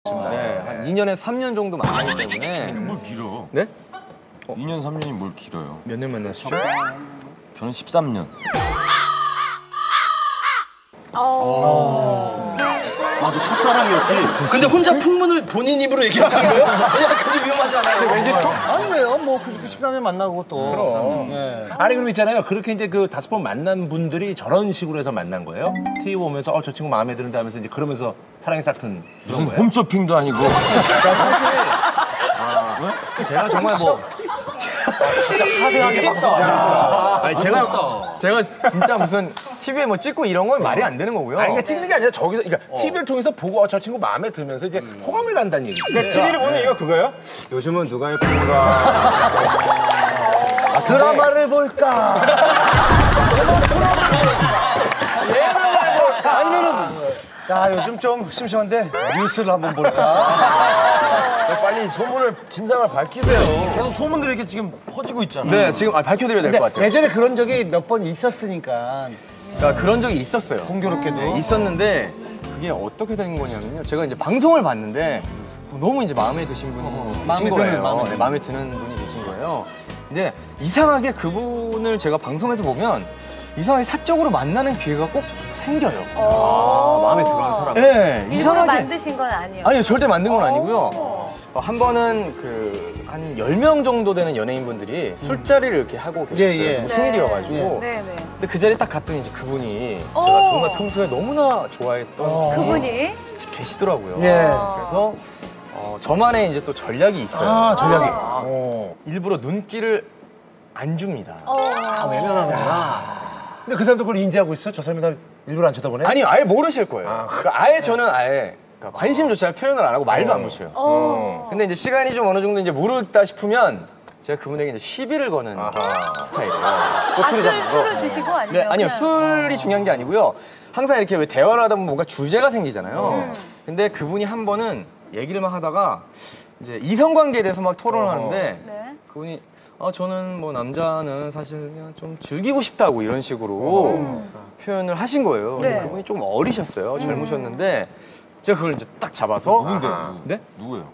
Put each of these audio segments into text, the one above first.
네, 한 2년에서 3년 정도 만나기 때문에. 뭘 길어? 네? 2년, 3년이 뭘 길어요? 몇 년 만났었죠? 저는 13년. 너 첫사랑이었지? 근데 혼자 풍문을 본인 입으로 얘기하시는 거예요? 약간 좀 위험하지 않아요? 왠지 아니 왜요? 뭐 13년 만나고 또. 그럼. 네. 아니 그럼 있잖아요. 그렇게 이제 그 5번 만난 분들이 저런 식으로 해서 만난 거예요? TV 보면서 저 친구 마음에 드는데 하면서 이제 그러면서 사랑이 싹튼 그런 거예요? 홈쇼핑도 아니고. 제가 정말 뭐 진짜 하드하게 막 아니 제가 진짜 무슨 TV에 뭐 찍고 이런 건 말이 안 되는 거고요. 아니 그러니까 찍는 게 아니라 저기서 그러니까 TV를 통해서 보고 저 친구 마음에 들면서 이제 호감을 간다는 얘기지. 그러니까 TV를 보는 이유가 그거예요? 요즘은 누가 예쁜가? 드라마를 볼까? 아니면은 야 요즘 좀 심심한데 뉴스를 한번 볼까? 빨리 소문을 진상을 밝히세요. 계속 소문들이 이렇게 지금 퍼지고 있잖아요. 네, 지금 밝혀드려야 될 것 같아요. 예전에 그런 적이 몇 번 있었으니까 그러니까 그런 적이 있었어요. 공교롭게도. 네, 있었는데 그게 어떻게 된 거냐면요. 제가 이제 방송을 봤는데 너무 이제 마음에 드신 분이 계신 거예요. 마음에 드는 분이 계신 거예요. 근데 이상하게 그분을 제가 방송에서 보면 이상하게 사적으로 만나는 기회가 꼭 생겨요. 마음에 들어하는 사람. 네, 일부러 만드신 건 아니에요? 아니요, 절대 만든 건 아니고요. 한 번은 한 10명 정도 되는 연예인분들이 술자리를 이렇게 하고 계셨어요. 예. 누구 생일이어가지고. 네. 근데 그 자리에 딱 갔더니 이제 그분이 제가 정말 평소에 너무나 좋아했던 그분이? 계시더라고요. 예. 그래서 저만의 이제 또 전략이 있어요. 아 전략이. 일부러 눈길을 안 줍니다. 근데 그 사람도 그걸 인지하고 있어? 저 사람이 날 일부러 안 쳐다보네? 아니, 아예 모르실 거예요. 그러니까 아예 저는 그러니까 관심조차 표현을 안 하고 말도 안 붙여요. 근데 이제 시간이 좀 어느 정도 이제 무르익다 싶으면 제가 그분에게 이제 시비를 거는 스타일이에요. 술을 드시고 아니면? 네, 아니요. 그냥- 술이 중요한 게 아니고요. 항상 이렇게 왜 대화를 하다 보면 뭔가 주제가 생기잖아요. 근데 그분이 한 번은 얘기를 막 하다가 이제 이성관계에 대해서 막 토론을 하는데 네. 그분이 저는 뭐 남자는 사실 그냥 좀 즐기고 싶다고 이런 식으로 표현을 하신 거예요. 근데 네. 그분이 조금 어리셨어요. 젊으셨는데 제가 그걸 이제 딱 잡아서 누군데? 네? 누구예요?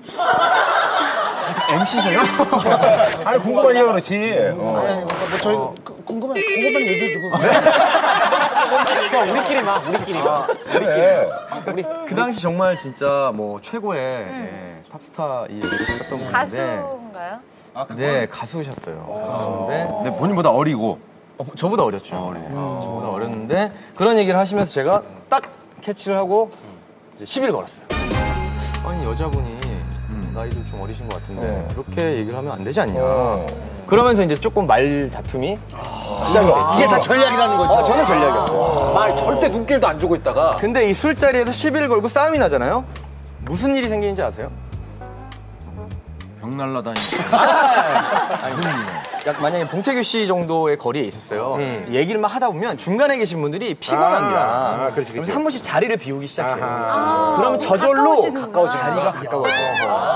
MC세요? 아니 궁금하니까 그렇지. 뭐 저희 궁금한 얘기해주고. 그 당시 정말 진짜 뭐 최고의 탑스타 이 쳤던 분인데 가수인가요? 네, 가수셨어요. 가수인데 근데 본인보다 어리고. 저보다 어렸죠. 저보다 어렸는데 그런 얘기를 하시면서 제가 딱 캐치를 하고 이제 시비를 걸었어요. 아니 여자분이 나이도 좀 어리신 것 같은데 그렇게 얘기를 하면 안 되지 않냐. 그러면서 이제 조금 말 다툼이 시작이 됐죠. 이게 다 전략이라는 거죠. 저는 전략이었어요. 말 절대 눈길도 안 주고 있다가. 근데 이 술자리에서 시비를 걸고 싸움이 나잖아요. 무슨 일이 생기는지 아세요? 병 날라다니는. 만약에 봉태규 씨 정도의 거리에 있었어요. 이 얘기를 막 하다 보면 중간에 계신 분들이 피곤합니다. 그래서 한 번씩 자리를 비우기 시작해요. 그러면 저절로 자리가 가까워져요.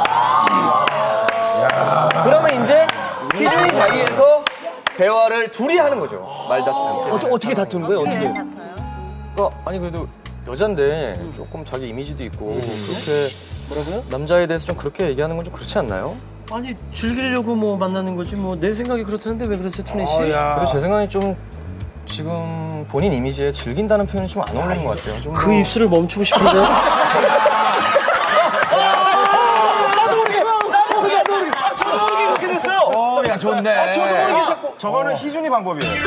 그러면 이제 희준이 자리에서 대화를 둘이 하는 거죠. 말다툼. 어떻게 다투는 거예요? 어떻게? 아니 그래도 여잔데 조금 자기 이미지도 있고 그렇게 뭐라고요? 남자에 대해서 좀 그렇게 얘기하는 건 좀 그렇지 않나요? 아니 즐기려고 뭐 만나는 거지 뭐 내 생각이 그렇다는데 왜 그러세요, 토니 씨? 그리고 제 생각에 좀 지금 본인 이미지에 즐긴다는 표현이 좀 안 어울리는 것 같아요. 좀 그 입술을 멈추고 싶은데. 이렇게 됐어요. 야, 좋네. 저거는 희준이 방법이에요.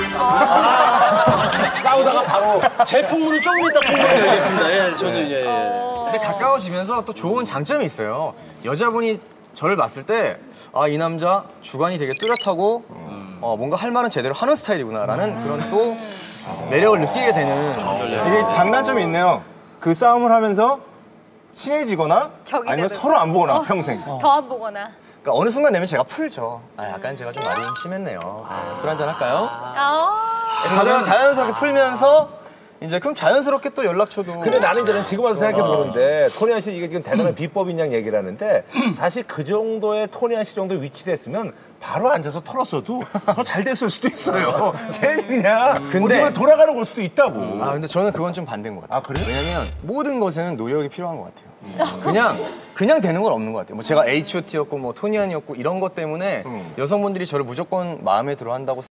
싸우다가 바로 제 풍문은 조금 이따 풍문을 드리겠습니다. 예, 저도 이제. 근데 가까워지면서 또 좋은 장점이 있어요. 여자분이 저를 봤을 때 이 남자 주관이 되게 뚜렷하고 뭔가 할 말은 제대로 하는 스타일이구나라는 그런 또 매력을 느끼게 되는 이게 장단점이 있네요. 그 싸움을 하면서 친해지거나 적이 아니면 되는 서로 안 보거나 평생. 더 안 보거나. 그러니까 어느 순간 되면 제가 풀죠. 약간 제가 좀 말이 좀 심했네요. 술 한잔 할까요? 자연스럽게 풀면서 이제 그럼 자연스럽게 또 연락처도. 근데 나는 이제는 지금 와서 생각해 보는데 토니안 씨 이게 지금 대단한 비법인 양 얘기를 하는데 사실 그 정도의 토니안 씨 정도 위치됐으면 바로 앉아서 털었어도 더 잘 됐을 수도 있어요. 걔 그냥 근데- 어디가 돌아가는 걸 수도 있다고. 아 근데 저는 그건 좀 반대인 것 같아요. 아, 그래요? 왜냐면 모든 것에는 노력이 필요한 것 같아요. 그냥 되는 건 없는 것 같아요. 뭐 제가 H.O.T였고 뭐 토니안이었고 이런 것 때문에 여성분들이 저를 무조건 마음에 들어한다고